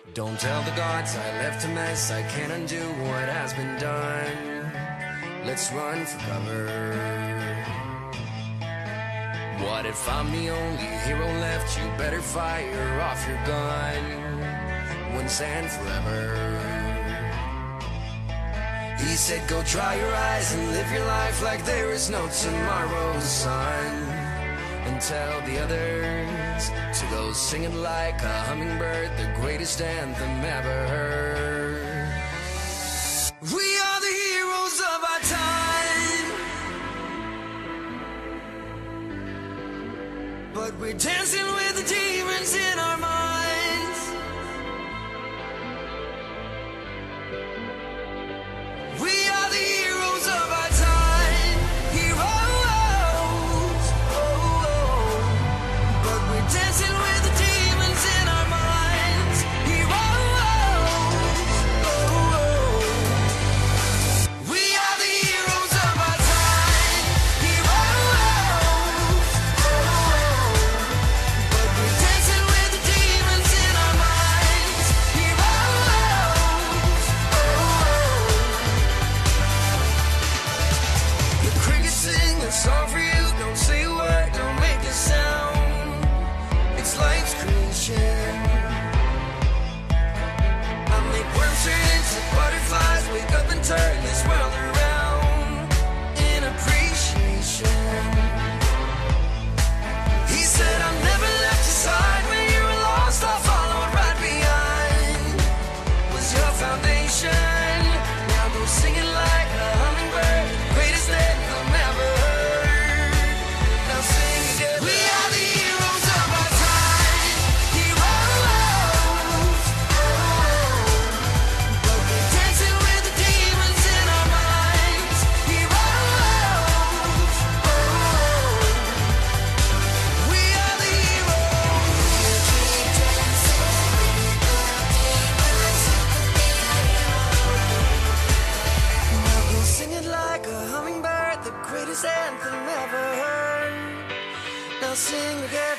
Don't tell the gods I left a mess, I can't undo what has been done. Let's run for cover. What if I'm the only hero left? You better fire off your gun once and forever. He said go dry your eyes and live your life like there is no tomorrow, son. And tell the others to go singing like a hummingbird, the greatest anthem ever heard. We are the heroes of our time, but we're dancing with the demons in our minds. We are the heroes of our time, heroes, but we're dancing with the demons in our minds, heroes. We are the heroes of our time, heroes, but we're dancing with the demons in our minds, heroes. The crickets sing a song for you. Don't say a word, don't make a sound. It's life's creation. I make worms turn into butterflies, wake up and turn this world around in appreciation. He said I've never left your side when you were lost. I'll follow right behind. Was your foundation. Now go singing like a hummingbird, greatest anthem ever heard. Now sing again. We are the heroes of our time, heroes, but we're dancing with the demons in our minds, heroes. We are the heroes. Now go sing it like a hummingbird, the greatest anthem ever heard. Now sing again.